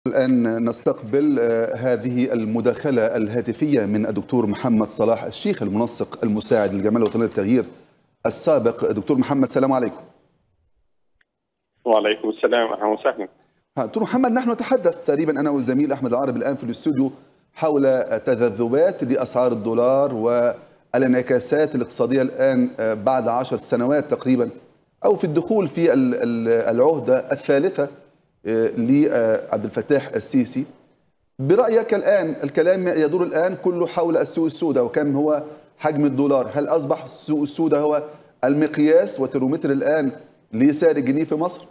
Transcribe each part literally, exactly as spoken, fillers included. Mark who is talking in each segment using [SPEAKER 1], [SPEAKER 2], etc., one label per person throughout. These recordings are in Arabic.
[SPEAKER 1] الآن نستقبل هذه المداخلة الهاتفية من الدكتور محمد صلاح الشيخ المنسق المساعد للجمعية الوطنية للتغيير السابق. دكتور محمد السلام عليكم.
[SPEAKER 2] وعليكم السلام، اهلا وسهلا.
[SPEAKER 1] دكتور محمد، نحن نتحدث تقريبا انا والزميل احمد العربي الان في الاستوديو حول تذبذبات لاسعار الدولار والانعكاسات الاقتصاديه الان بعد عشر سنوات تقريبا، او في الدخول في العهده الثالثه لعبد الفتاح السيسي. برأيك الآن الكلام يدور الآن كله حول السوق السوداء وكم هو حجم الدولار؟ هل أصبح السوق السوداء هو المقياس والترمومتر الآن لسعر الجنيه في مصر؟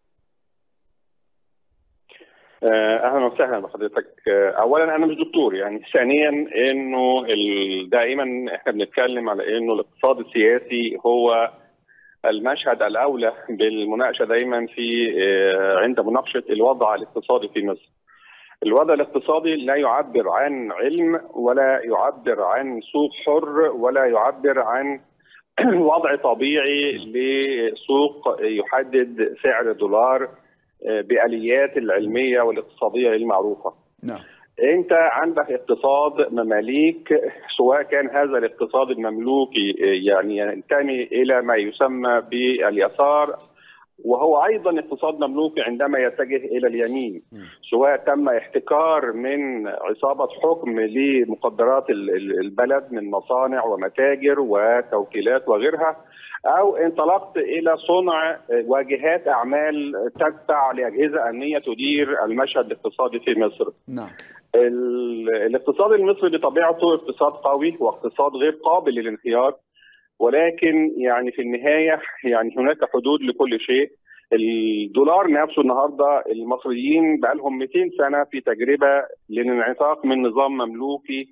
[SPEAKER 2] اهلا وسهلا بحضرتك. اولا انا مش دكتور يعني، ثانيا انه دائما احنا بنتكلم على انه الاقتصاد السياسي هو المشهد الاولى بالمناقشه دايما في عند مناقشه الوضع الاقتصادي في مصر. الوضع الاقتصادي لا يعبر عن علم ولا يعبر عن سوق حر ولا يعبر عن وضع طبيعي لسوق يحدد سعر الدولار بآليات العلمية والاقتصادية المعروفة.
[SPEAKER 1] نعم.
[SPEAKER 2] انت عندك اقتصاد مماليك، سواء كان هذا الاقتصاد المملوكي يعني ينتمي الى ما يسمى باليسار، وهو ايضا اقتصاد مملوكي عندما يتجه الى اليمين، سواء تم احتكار من عصابه حكم لمقدرات البلد من مصانع ومتاجر وتوكيلات وغيرها، او انطلقت الى صنع واجهات اعمال تتبع لاجهزه امنيه تدير المشهد الاقتصادي في مصر.
[SPEAKER 1] نعم.
[SPEAKER 2] الاقتصاد المصري بطبيعته اقتصاد قوي واقتصاد غير قابل للانهيار، ولكن يعني في النهايه يعني هناك حدود لكل شيء. الدولار نفسه النهارده المصريين بقى لهم مئتين سنه في تجربه للانعتاق من نظام مملوكي،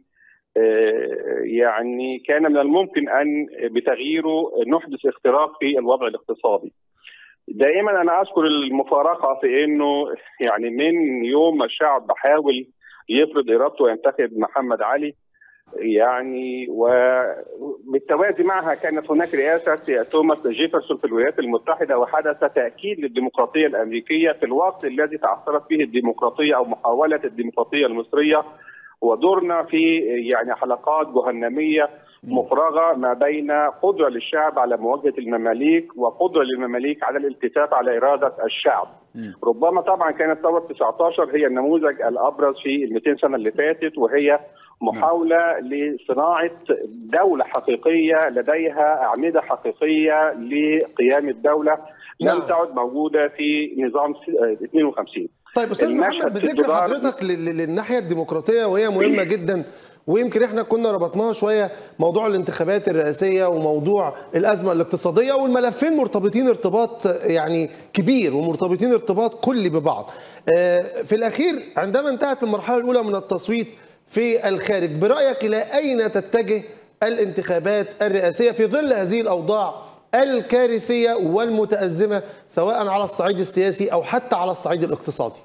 [SPEAKER 2] يعني كان من الممكن ان بتغييره نحدث اختراق في الوضع الاقتصادي. دائما انا اذكر المفارقه في انه يعني من يوم ما الشعب حاول يفرض ارادته وينتخب محمد علي، يعني وبالتوازي معها كانت هناك رئاسه توماس جيفرسون في الولايات المتحده، وحدث تاكيد للديمقراطيه الامريكيه في الوقت الذي تعثرت فيه الديمقراطيه او محاوله الديمقراطيه المصريه، ودورنا في يعني حلقات جهنميه مفرغه ما بين قدره للشعب على مواجهه المماليك وقدره للمماليك على الالتفات على اراده الشعب. ربما طبعا كانت ثوره تسعة عشر هي النموذج الابرز في ال مئتين سنه اللي فاتت، وهي محاوله لصناعه دوله حقيقيه لديها اعمده حقيقيه لقيام الدوله لم تعد موجوده في نظام اثنين وخمسين.
[SPEAKER 3] طيب استاذ محمد، بذكر حضرتك للناحيه الديمقراطيه وهي مهمه جدا، ويمكن احنا كنا ربطناها شويه موضوع الانتخابات الرئاسيه وموضوع الازمه الاقتصاديه، والملفين مرتبطين ارتباط يعني كبير ومرتبطين ارتباط كلي ببعض. في الاخير عندما انتهت المرحله الاولى من التصويت في الخارج، برايك الى اين تتجه الانتخابات الرئاسيه في ظل هذه الاوضاع الكارثيه والمتازمه سواء على الصعيد السياسي او حتى على الصعيد الاقتصادي؟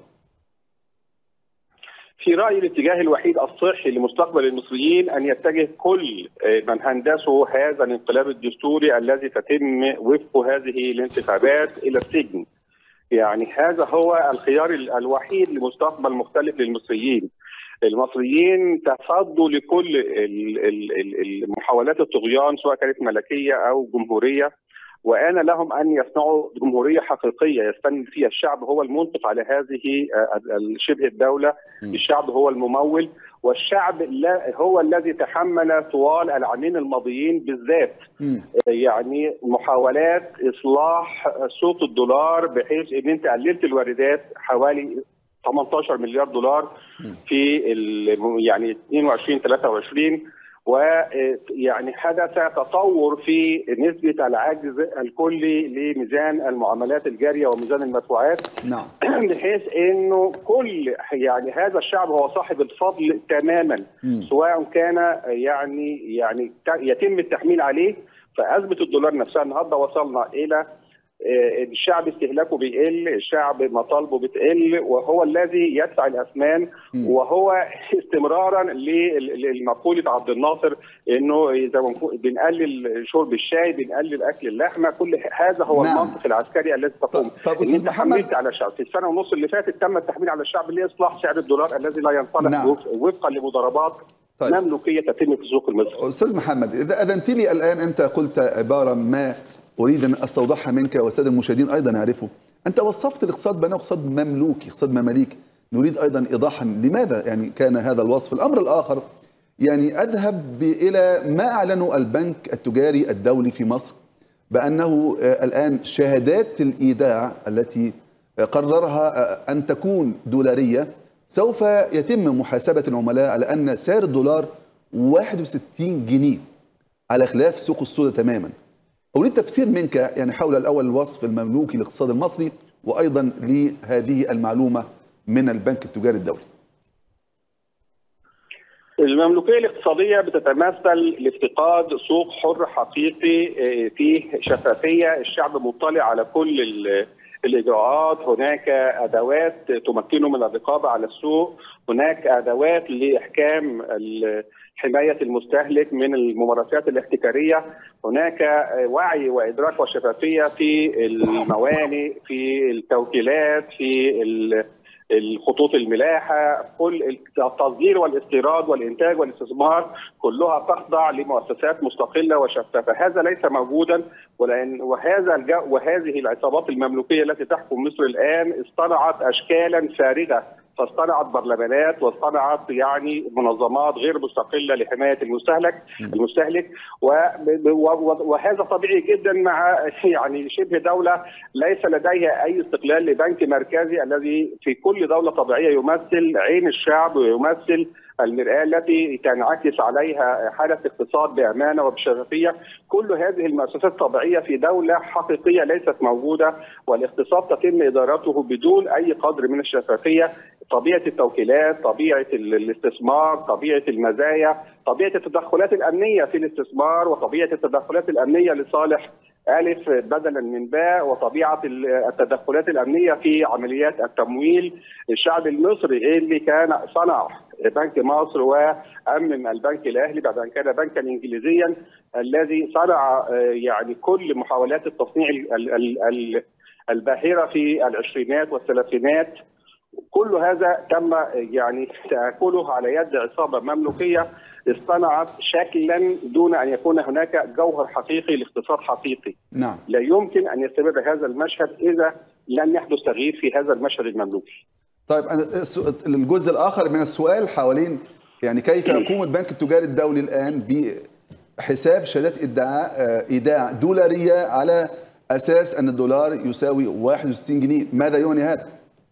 [SPEAKER 2] في رأيي الاتجاه الوحيد الصحي لمستقبل المصريين أن يتجه كل من هندسه هذا الانقلاب الدستوري الذي تتم وفق هذه الانتخابات إلى السجن. يعني هذا هو الخيار الوحيد لمستقبل مختلف للمصريين. المصريين تصدوا لكل المحاولات الطغيان سواء كانت ملكية أو جمهورية، وآن لهم أن يصنعوا جمهورية حقيقية يستند فيها الشعب هو المنطق على هذه شبه الدولة، الشعب هو الممول، والشعب هو الذي تحمل طوال العامين الماضيين بالذات يعني محاولات إصلاح سوق الدولار، بحيث أن أنت قللت الواردات حوالي ثمانية عشر مليار دولار في يعني اثنين وعشرين ثلاثة وعشرين، ويعني حدث تطور في نسبة العجز الكلي لميزان المعاملات الجارية وميزان المدفوعات.
[SPEAKER 1] نعم.
[SPEAKER 2] بحيث انه كل يعني هذا الشعب هو صاحب الفضل تماما، م. سواء كان يعني يعني يتم التحميل عليه. فأزمة الدولار نفسها النهارده وصلنا إلى الشعب استهلاكه بيقل، الشعب مطالبه بتقل، وهو الذي يدفع الاثمان، وهو استمرارا لمقوله عبد الناصر انه اذا بنقلل شرب الشاي بنقلل اكل اللحمه. كل هذا هو نعم. المنطق العسكري الذي تقوم.
[SPEAKER 1] طب
[SPEAKER 2] ان انت حملت على الشعب في السنه ونص اللي فاتت، تم التحميل على الشعب لاصلاح سعر الدولار الذي لا ينطلق نعم. وفقا لمضاربات طيب. مملوكيه تتم في السوق المصري.
[SPEAKER 1] استاذ محمد، اذا اذنت لي الان، انت قلت عباره ما اريد ان استوضحها منك والساده المشاهدين ايضا يعرفوا. انت وصفت الاقتصاد بانه اقتصاد مملوكي، اقتصاد مماليك. نريد ايضا ايضاحا لماذا يعني كان هذا الوصف. الامر الاخر، يعني اذهب الى ما اعلنه البنك التجاري الدولي في مصر بانه الان شهادات الايداع التي قررها ان تكون دولاريه سوف يتم محاسبه العملاء على ان سعر الدولار واحد وستين جنيه على خلاف سوق السودا تماما. أريد تفسير منك يعني حول الأول الوصف المملوكي للاقتصاد المصري، وأيضا لهذه المعلومة من البنك التجاري الدولي.
[SPEAKER 2] المملوكية الاقتصادية بتتمثل لافتقاد سوق حر حقيقي فيه شفافية، الشعب مطلع على كل الإجراءات، هناك أدوات تمكنه من الرقابة على السوق، هناك أدوات لإحكام حماية المستهلك من الممارسات الاحتكارية، هناك وعي وإدراك وشفافية في الموانئ، في التوكيلات، في الخطوط الملاحة، كل التصدير والاستيراد والإنتاج والاستثمار كلها تخضع لمؤسسات مستقلة وشفافة. هذا ليس موجودا، ولأن وهذا الجو وهذه العصابات المملوكية التي تحكم مصر الآن اصطنعت أشكالا فارغة، فاصطنعت برلمانات واصطنعت يعني منظمات غير مستقله لحمايه المستهلك المستهلك وهذا طبيعي جدا مع يعني شبه دوله ليس لديها اي استقلال لبنك مركزي الذي في كل دوله طبيعيه يمثل عين الشعب ويمثل المرآة التي تنعكس عليها حالة اقتصاد بأمانة وبشفافية. كل هذه المؤسسات الطبيعية في دولة حقيقية ليست موجودة، والاقتصاد تتم إدارته بدون أي قدر من الشفافية. طبيعة التوكيلات، طبيعة الاستثمار، طبيعة المزايا، طبيعة التدخلات الأمنية في الاستثمار، وطبيعة التدخلات الأمنية لصالح ألف بدلا من باء، وطبيعة التدخلات الأمنية في عمليات التمويل. الشعب المصري اللي كان صنع بنك مصر وأمم البنك الأهلي بعد أن كان بنكا إنجليزيا، الذي صنع يعني كل محاولات التصنيع الباهرة في العشرينات والثلاثينات، كل هذا تم يعني تآكله على يد عصابة مملوكية اصطنعت شكلا دون ان يكون هناك جوهر حقيقي لاقتصاد حقيقي.
[SPEAKER 1] نعم.
[SPEAKER 2] لا يمكن ان يستمر هذا المشهد اذا لم يحدث تغيير في هذا المشهد المملوكي.
[SPEAKER 1] طيب الجزء الاخر من السؤال حوالين يعني كيف يقوم البنك التجاري الدولي الان بحساب شهادات ادعاء ايداع دولاريه على اساس ان الدولار يساوي واحد وستين جنيه، ماذا يعني هذا؟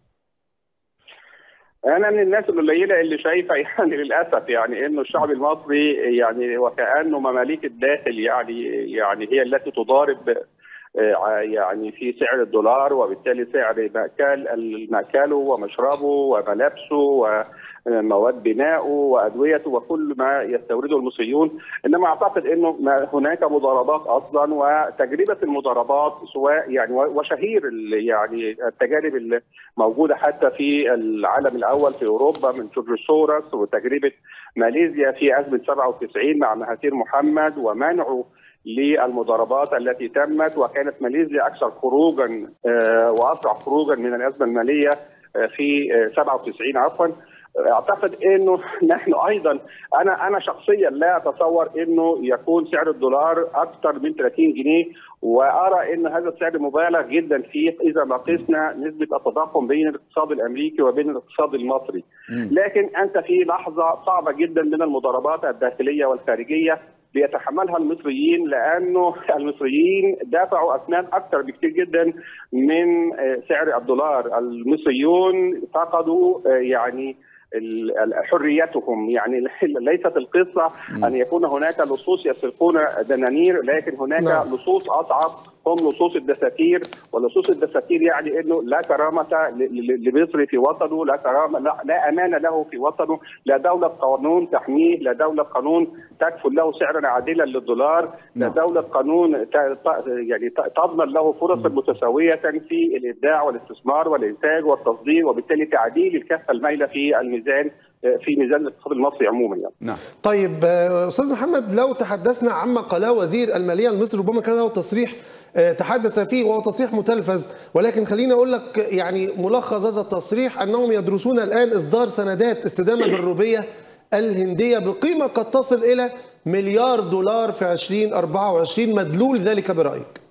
[SPEAKER 2] أنا من الناس القليلة اللي شايفة يعني للأسف يعني إنه الشعب المصري يعني وكأنه مماليك الداخل يعني يعني هي التي تضارب يعني في سعر الدولار، وبالتالي سعر مأكل مأكله ومشربه وملابسه ومواد بنائه وأدويته وكل ما يستورده المصريون. إنما أعتقد إنه هناك مضاربات أصلا، وتجربة المضاربات سواء يعني وشهير يعني التجارب الموجودة حتى في العالم الأول في أوروبا من جورج سوروس، وتجربة ماليزيا في أزمة سبعة وتسعين مع مهاتير محمد ومنعه للمضاربات التي تمت، وكانت ماليزيا اكثر خروجا واسرع خروجا من الازمه الماليه في سبعة وتسعين عفوا. اعتقد انه نحن ايضا انا انا شخصيا لا اتصور انه يكون سعر الدولار اكثر من ثلاثين جنيه، وارى ان هذا السعر مبالغ جدا فيه اذا ما قسنا نسبه التضخم بين الاقتصاد الامريكي وبين الاقتصاد المصري. لكن انت في لحظه صعبه جدا من المضاربات الداخليه والخارجيه بيتحملها المصريين، لانه المصريين دافعوا اثمان اكثر بكثير جدا من سعر الدولار. المصريون فقدوا يعني حريتهم، يعني ليست القصه ان يكون هناك لصوص يسرقون دنانير، لكن هناك لصوص اصعب هم لصوص الدساتير، ولصوص الدساتير يعني انه لا كرامه لمصر في وطنه، لا كرامه لا, لا امان له في وطنه، لا دوله قانون تحميه، لا دوله قانون تكفل له سعرا عادلا للدولار، لا دوله قانون يعني تضمن له فرصا متساويه في الابداع والاستثمار والانتاج والتصدير، وبالتالي تعديل الكفه المائله في الميزان في ميزان الاقتصاد المصري عموما يعني.
[SPEAKER 3] نعم. طيب استاذ محمد، لو تحدثنا عما قاله وزير الماليه المصري، ربما كان له تصريح تحدث فيه وهو تصريح متلفز، ولكن خليني اقول لك يعني ملخص هذا التصريح انهم يدرسون الان اصدار سندات استدامه بالروبيه الهنديه بقيمه قد تصل الى مليار دولار في ألفين وأربعة وعشرين، مدلول ذلك برايك؟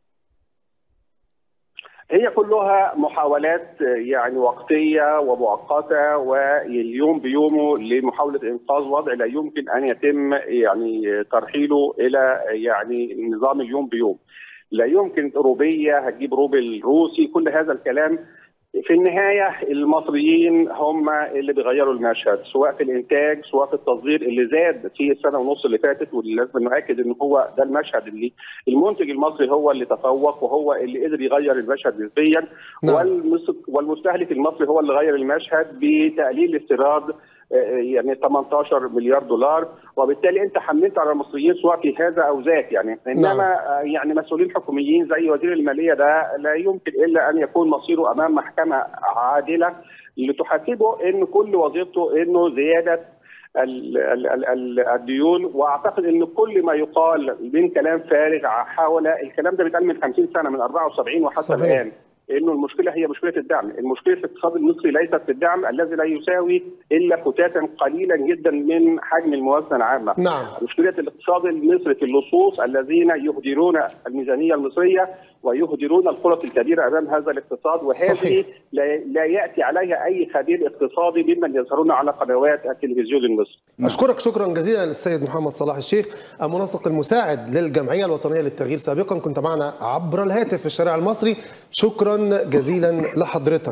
[SPEAKER 2] هي كلها محاولات يعني وقتيه ومؤقته واليوم بيومه لمحاوله انقاذ وضع لا يمكن ان يتم يعني ترحيله الى يعني نظام اليوم بيوم. لا يمكن روبيه هتجيب روبل روسي، كل هذا الكلام في النهايه المصريين هم اللي بيغيروا المشهد، سواء في الانتاج سواء في التصدير اللي زاد في السنه ونص اللي فاتت، واللي لازم نؤكد ان هو ده المشهد اللي المنتج المصري هو اللي تفوق وهو اللي قدر يغير المشهد نسبيا. نعم. والمستهلك المصري هو اللي غير المشهد بتقليل الاستيراد يعني ثمانية عشر مليار دولار، وبالتالي انت حملت على المصريين سواء في هذا او ذاك يعني. انما نعم. يعني مسؤولين حكوميين زي وزير الماليه ده لا يمكن الا ان يكون مصيره امام محكمه عادله لتحاسبه ان كل وظيفته انه زياده ال ال ال الديون. واعتقد ان كل ما يقال من كلام فارغ حول الكلام ده بيتقال من خمسين سنه، من أربعة وسبعين وحتى صحيح. الان انه المشكله هي مشكله الدعم، المشكله في الاقتصاد المصري ليست في الدعم الذي لا يساوي الا فتاتا قليلا جدا من حجم الموازنه العامه. نعم. مشكله الاقتصاد المصري في اللصوص الذين يهدرون الميزانيه المصريه ويهدرون الفرص الكبيره امام هذا الاقتصاد، وهذه لا, لا ياتي عليها اي خبير اقتصادي ممن يظهرون على قنوات التلفزيون المصري.
[SPEAKER 3] اشكرك شكرا جزيلا للسيد محمد صلاح الشيخ، المنسق المساعد للجمعيه الوطنيه للتغيير سابقا، كنت معنا عبر الهاتف في الشارع المصري. شكرا جزيلا لحضرتك.